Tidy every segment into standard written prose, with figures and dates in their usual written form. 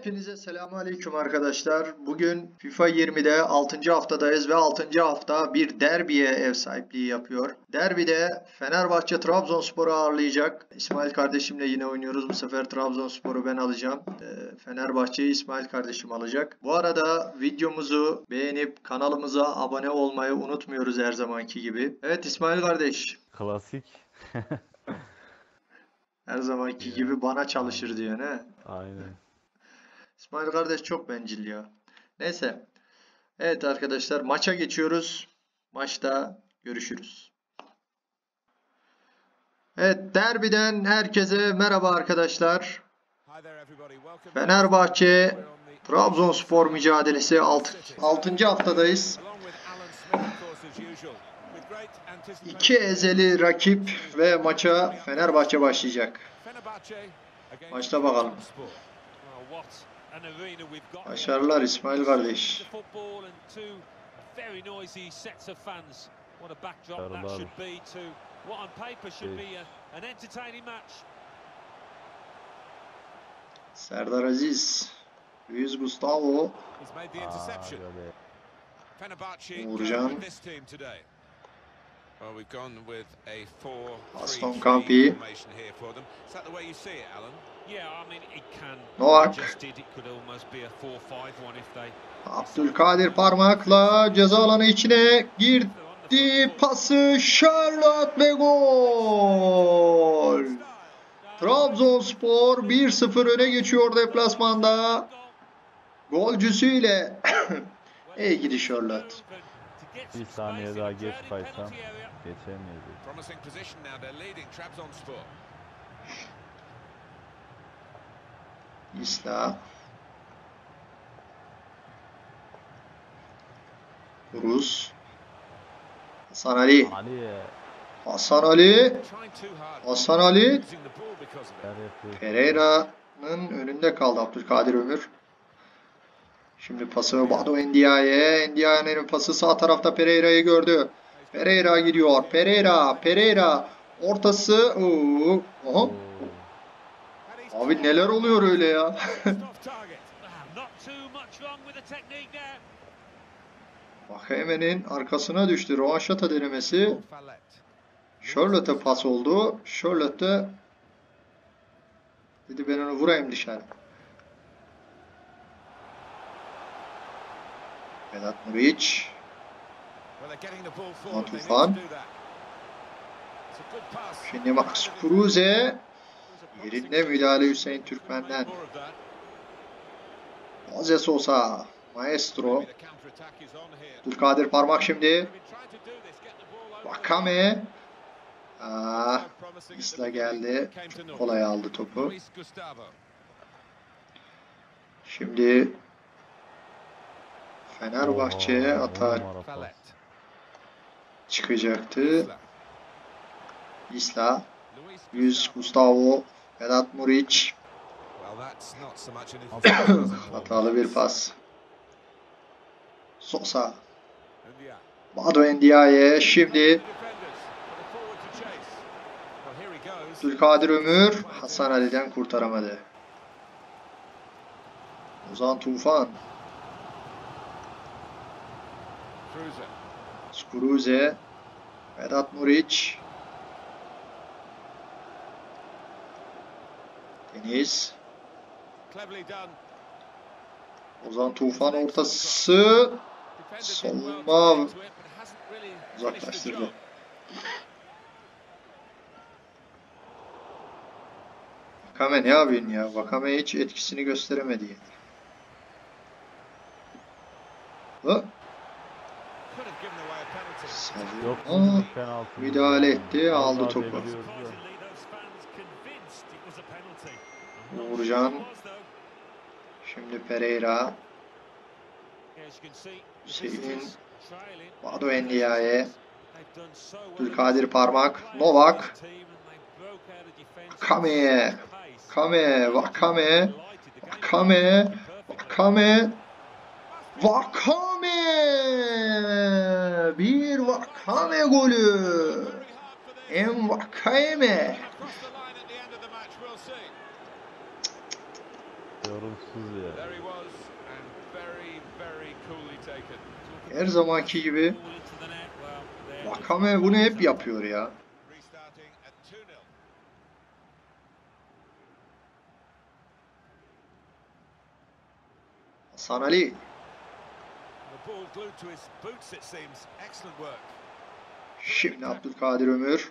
Hepinize selamünaleyküm arkadaşlar. Bugün FIFA 20'de 6. haftadayız ve 6. hafta bir derbiye ev sahipliği yapıyor. Derbide Fenerbahçe Trabzonspor'u ağırlayacak. İsmail kardeşimle yine oynuyoruz. Bu sefer Trabzonspor'u ben alacağım. Fenerbahçe'yi İsmail kardeşim alacak. Bu arada videomuzu beğenip kanalımıza abone olmayı unutmuyoruz her zamanki gibi. Evet İsmail kardeş. Klasik. Her zamanki Ya, gibi bana çalışır diyor ne? aynen. İsmail kardeş çok bencil ya. Neyse. Evet arkadaşlar maça geçiyoruz. Maçta görüşürüz. Evet derbiden herkese merhaba arkadaşlar. Fenerbahçe Trabzonspor mücadelesi 6. haftadayız. İki ezeli rakip ve maça Fenerbahçe başlayacak. Başla bakalım. Başarılar İsmail kardeş. Serdar Aziz, Luis Gustavo, Uğurcan, Aston Campi, Novak, Abdülkadir parmakla ceza alanı içine girdi, pası Charlotte ve gol. Trabzonspor 1-0 öne geçiyor deplasmanda. Golcüsüyle iyi gidiş Charlotte. Bir saniye daha geç kaysam geçemeyeceğiz. İsla. Rus. Hasan Ali. Hasan Ali. Hasan Ali. Pereira'nın önünde kaldı Abdülkadir Ömür. Şimdi pası Badu Endia'ya. Endia'nın pası sağ tarafta Pereira'yı gördü. Pereira gidiyor. Pereira. Ortası. Oha. Abi neler oluyor öyle ya? Vaheme'nin arkasına düştü. Roaşata denemesi. Charlotte'a pas oldu. Charlotte dedi ben onu vurayım dışarı. Vedat Muriç. Tufan. Şimdi Max Kruse. Yerinde müdahale Hüseyin Türkmen'den. Jose Sosa. Maestro. Abdülkadir parmak şimdi. Vakame. İsla geldi. Çok kolay aldı topu. Şimdi Fenerbahçe atağa çıkacaktı. İsla. Luis Gustavo. Vedat Muriç. Hatalı bir pas. Sosa. Badu Endia'ya. Şimdi Abdülkadir Ömür Hasan Ali'den kurtaramadı. Ozan Tufan. Kruse. Vedat Muriç. Deniz. Ozan Tufan ortası. Savunma uzaklaştırdı. Vakame ne yapıyorsun ya? Vakame hiç etkisini gösteremedi yani. Müdahale etti. Aldı topu. Uğurcan. Şimdi Pereira. Hüseyin. Badu Endia'ya. Abdülkadir parmak. Novak. Vakame. Bir Vakame golü. Vakame. Yorumsuz ya. Her zamanki gibi Vakame bunu hep yapıyor ya. Hasan Ali. Şimdi Abdülkadir Ömür.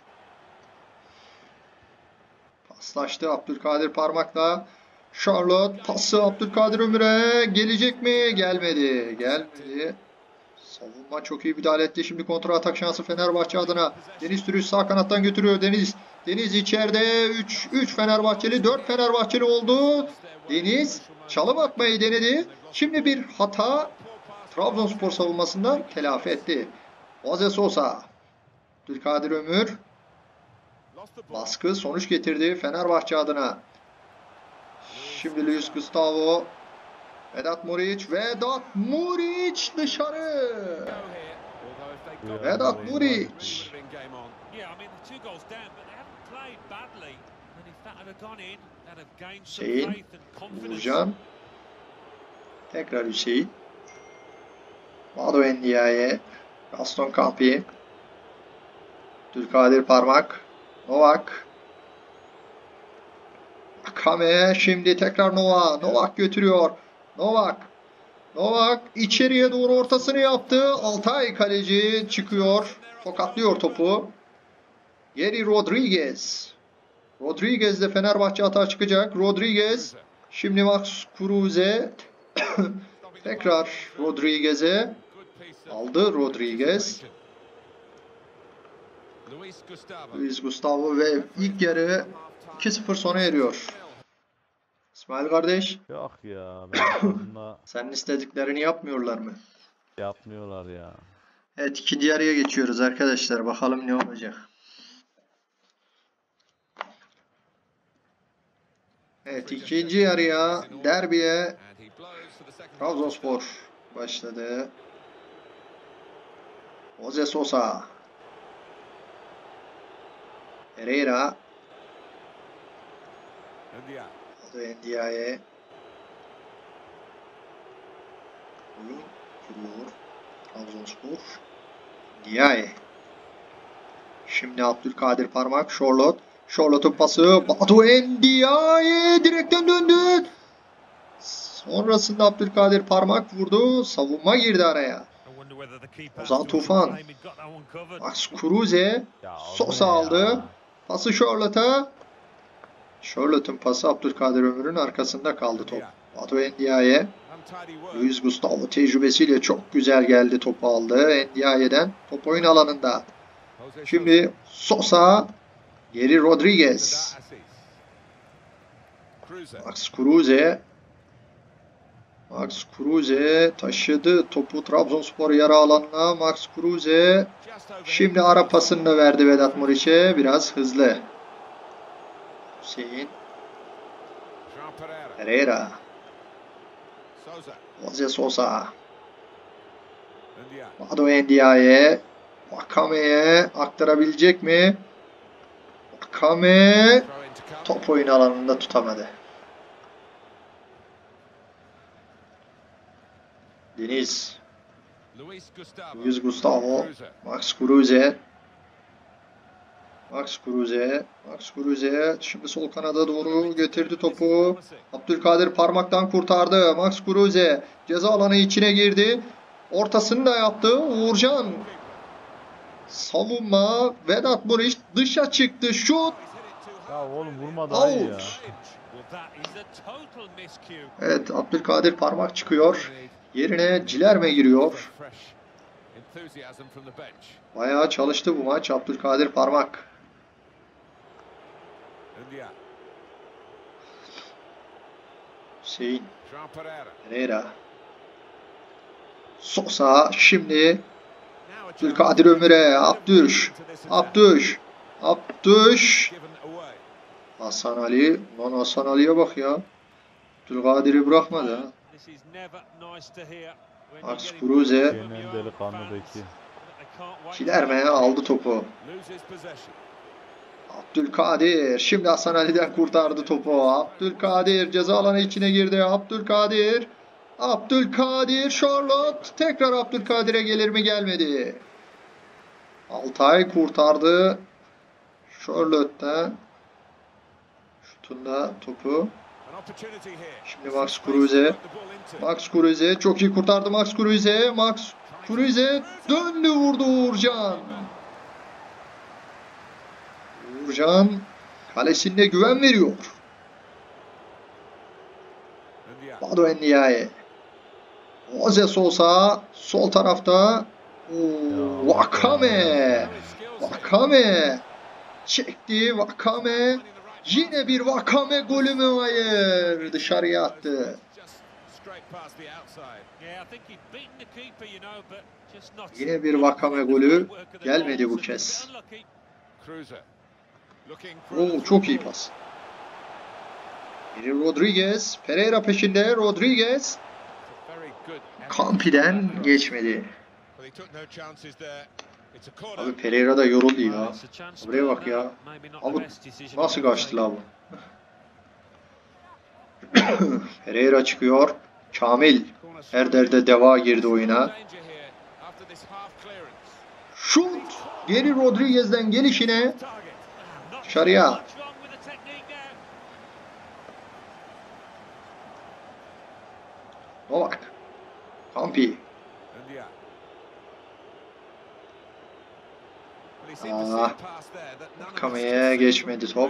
Paslaştı Abdülkadir parmakla. Charlotte pası Abdülkadir Ömür'e gelecek mi? Gelmedi. Gelmedi. Savunma çok iyi müdahale etti. Şimdi kontra atak şansı Fenerbahçe adına. Deniz Türüç sağ kanattan götürüyor. Deniz içeride. 3 Fenerbahçeli, 4 Fenerbahçeli oldu. Deniz çalım atmayı denedi. Şimdi bir hata Trabzonspor savunmasından telafi etti. Jose Sosa. Abdülkadir Ömür. Baskı sonuç getirdi Fenerbahçe adına. Şimdi Luis Gustavo. Vedat Muriç dışarı. Vedat Muriç. Hüseyin. Uğurcan. Tekrar Hüseyin. Mado Endiaye. Gaston Campi. Abdülkadir Parmak. Novak. Akame şimdi tekrar Novak götürüyor. Novak içeriye doğru ortasını yaptı. Altay kaleci çıkıyor. Tokatlıyor topu. Geri Rodriguez de Fenerbahçe hata çıkacak. Rodriguez. Şimdi Max Kruse. Tekrar Rodriguez'e. Aldı Rodriguez. Luis Gustavo ve ilk yarı 2-0 sona eriyor. İsmail kardeş. Yok ya. Ben bununla Senin istediklerini yapmıyorlar mı? yapmıyorlar ya. Evet, ikinci yarıya geçiyoruz arkadaşlar. Bakalım ne olacak. Evet, ikinci yarıya derbiye Trabzonspor başladı. Jose Sosa. Pereira. Ndiaye. Oyun kuruyor Trabzonspor. Ndiaye. Şimdi Abdülkadir Parmak. Charlotte'un pası. Badu Ndiaye direkten döndü. Sonrasında Abdülkadir Parmak vurdu. Savunma girdi araya. Ozan Tufan. Max Kruse. Sosa aldı. Pası Charlotte'a. Charlotte'un pası Abdülkadir Ömür'ün arkasında kaldı top. Badu Ndiaye. Luis Gustavo tecrübesiyle çok güzel geldi, topu aldı. Ndiaye'den. Top oyun alanında. Şimdi Sosa. Geri Rodriguez. Max Kruse taşıdı topu Trabzonspor yarı alanına. Max Kruse. Şimdi ara pasını verdi Vedat Muriç'e. Biraz hızlı. Hüseyin. Pereira. Jose Sosa. Mado Ndiaye. Vakame'ye aktarabilecek mi? Vakame top oyun alanında tutamadı. Deniz. Luis Gustavo. Max Kruse. Şimdi sol kanada doğru getirdi topu. Abdülkadir parmaktan kurtardı. Max Kruse ceza alanı içine girdi. Ortasını da yaptı. Uğurcan. Savunma. Vedat Muriç dışa çıktı. Şut. Ya oğlum vurma daha iyi ya. Evet, Abdülkadir Parmak çıkıyor. Yerine Cilerme giriyor. Bayağı çalıştı bu maç Abdülkadir Parmak. Hüseyin. Pereira. Sosa şimdi Abdülkadir Ömür'e. Abdüş. Hasan Ali. Lan Hasan Ali'ye bak ya. Abdülkadir'i bırakmadı ha. Max Kruse. Senin delikanlıdaki. Cilerme aldı topu. Abdülkadir. Şimdi Hasan Ali'den kurtardı topu. Abdülkadir ceza alanı içine girdi. Abdülkadir. Abdülkadir. Charlotte. Tekrar Abdülkadir'e gelir mi? Gelmedi. Altay kurtardı. Charlotte'den. Şutunda topu. Şimdi Max Kruse. Max Kruse çok iyi kurtardı Max Kruse. Max Kruse döndü vurdu Uğurcan. Uğurcan kalesinde güven veriyor. Bado Ndiaye. Jose Sosa sol tarafta. Vakame. Vakame. Çekti Vakame. Yine bir Vakame golü mü? Hayır. Dışarıya attı. Yine bir Vakame golü. Gelmedi bu kez. Çok iyi pas. Biri Rodriguez. Pereira peşinde. Rodriguez. Campi'den geçmedi. Abi Pereira da yoruldu ya. Buraya bak ya. Abi nasıl kaçtı la bu? Pereira çıkıyor. Kamil. Erder'de deva girdi oyuna. Şut. Geri Rodriguez'den gelişine. Dışarıya. Novak. Campi. Vakame'ye geçmedi top.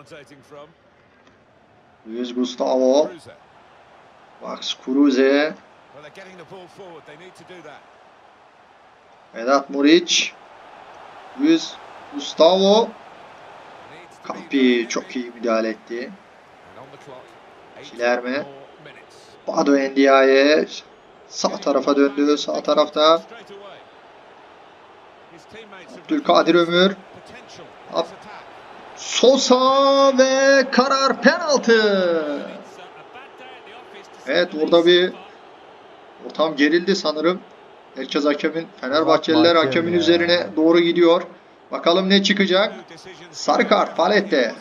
Luis Gustavo. Max Kruse. Vedat Muriç. Luis Gustavo. Campi çok iyi müdahale etti. Kilerme. Bado Ndiaye. Sağ tarafa döndü. Sağ tarafta. Abdülkadir Ömür. Sosa ve karar penaltı. Evet orada bir ortam gerildi sanırım. Herkes Fenerbahçeliler hakemin üzerine doğru gidiyor. Bakalım ne çıkacak. Sarı kart Palette.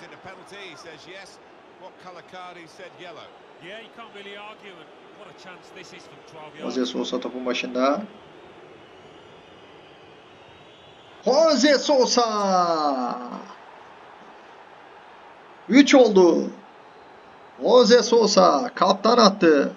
Jose Sosa topun başında. Jose Sosa. 3 oldu. Jose Sosa kaptan attı.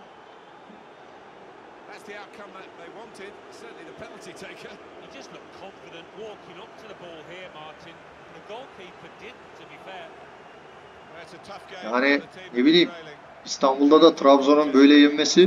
Yani ne bileyim İstanbul'da da Trabzon'un böyle yenmesi.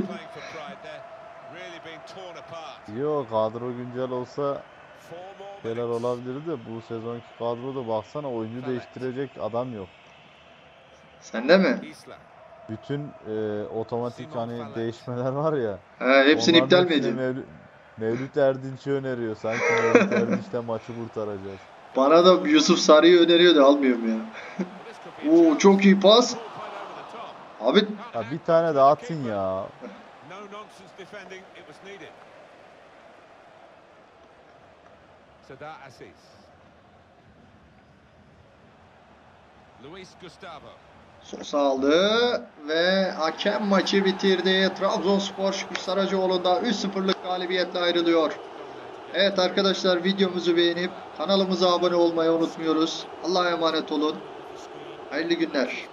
Yok kadro güncel olsa şeyler olabilirdi de bu sezonki kadroda baksana oyuncu değiştirecek adam yok. Sende mi? Bütün otomatik hani değişmeler var ya. Hepsini iptal mi edin? Mevlüt Erdinç'i öneriyor. Sanki Mevlüt Erdinç'le maçı kurtaracağız. Bana da Yusuf Sarı'yı öneriyor da almıyorum ya. Çok iyi pas. Abi. Ya bir tane de atın ya. Sosa aldı ve hakem maçı bitirdi. Trabzonspor Şükrü Saracoğlu'nda 3-0'lık galibiyetle ayrılıyor. Evet arkadaşlar videomuzu beğenip kanalımıza abone olmayı unutmuyoruz. Allah'a emanet olun. Hayırlı günler.